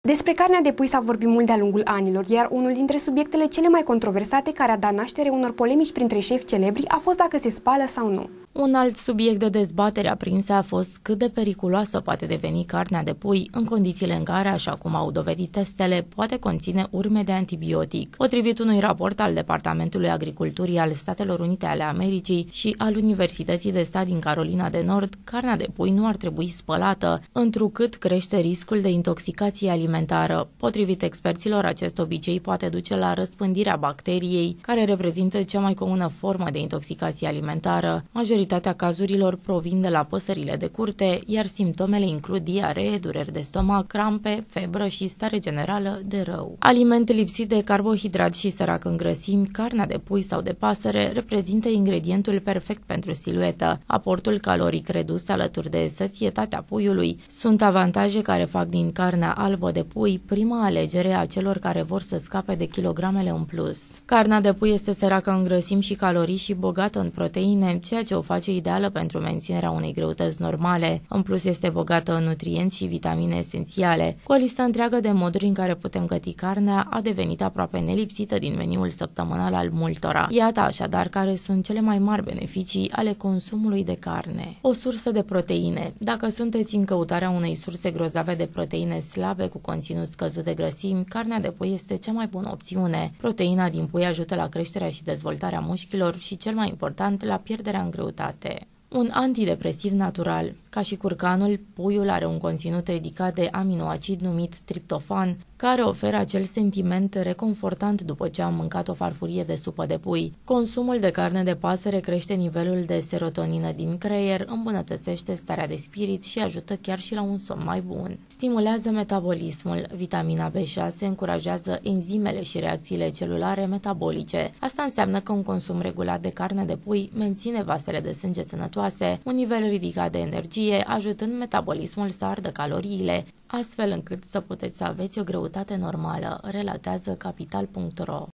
Despre carnea de pui s-a vorbit mult de-a lungul anilor, iar unul dintre subiectele cele mai controversate care a dat naștere unor polemici printre șefi celebri a fost dacă se spală sau nu. Un alt subiect de dezbatere aprinsă a fost cât de periculoasă poate deveni carnea de pui în condițiile în care, așa cum au dovedit testele, poate conține urme de antibiotic. Potrivit unui raport al Departamentului Agriculturii al Statelor Unite ale Americii și al Universității de Stat din Carolina de Nord, carnea de pui nu ar trebui spălată, întrucât crește riscul de intoxicație alimentară. Potrivit experților, acest obicei poate duce la răspândirea bacteriei, care reprezintă cea mai comună formă de intoxicație alimentară. Majoritatea cazurilor provin de la păsările de curte, iar simptomele includ diaree, dureri de stomac, crampe, febră și stare generală de rău. Aliment lipsit de carbohidrați și sărac în grăsimi, carnea de pui sau de pasăre reprezintă ingredientul perfect pentru siluetă. Aportul caloric redus alături de sățietatea puiului sunt avantaje care fac din carnea albă de pui prima alegere a celor care vor să scape de kilogramele în plus. Carnea de pui este săracă în grăsimi și calorii și bogată în proteine, ceea ce o face ideală pentru menținerea unei greutăți normale. În plus, este bogată în nutrienți și vitamine esențiale. Cu o listă întreagă de moduri în care putem găti carnea, a devenit aproape nelipsită din meniul săptămânal al multora. Iată așadar care sunt cele mai mari beneficii ale consumului de carne. O sursă de proteine. Dacă sunteți în căutarea unei surse grozave de proteine slabe cu conținut scăzut de grăsimi, carnea de pui este cea mai bună opțiune. Proteina din pui ajută la creșterea și dezvoltarea mușchilor și, cel mai important, la pierderea în greutate. Un antidepresiv natural. Ca și curcanul, puiul are un conținut ridicat de aminoacid numit triptofan, care oferă acel sentiment reconfortant după ce am mâncat o farfurie de supă de pui. Consumul de carne de pasăre crește nivelul de serotonină din creier, îmbunătățește starea de spirit și ajută chiar și la un somn mai bun. Stimulează metabolismul. Vitamina B6 încurajează enzimele și reacțiile celulare metabolice. Asta înseamnă că un consum regulat de carne de pui menține vasele de sânge sănătoase, un nivel ridicat de energie, ajutând metabolismul să ardă caloriile, astfel încât să puteți să aveți o greutate normală, relatează Capital.ro.